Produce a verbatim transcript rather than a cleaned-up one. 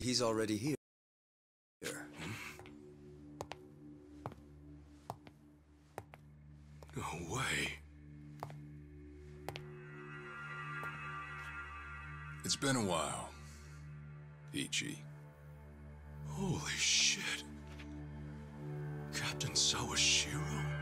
he's already here. No way. It's been a while, Peachy. Holy shit. Captain Sawashiro?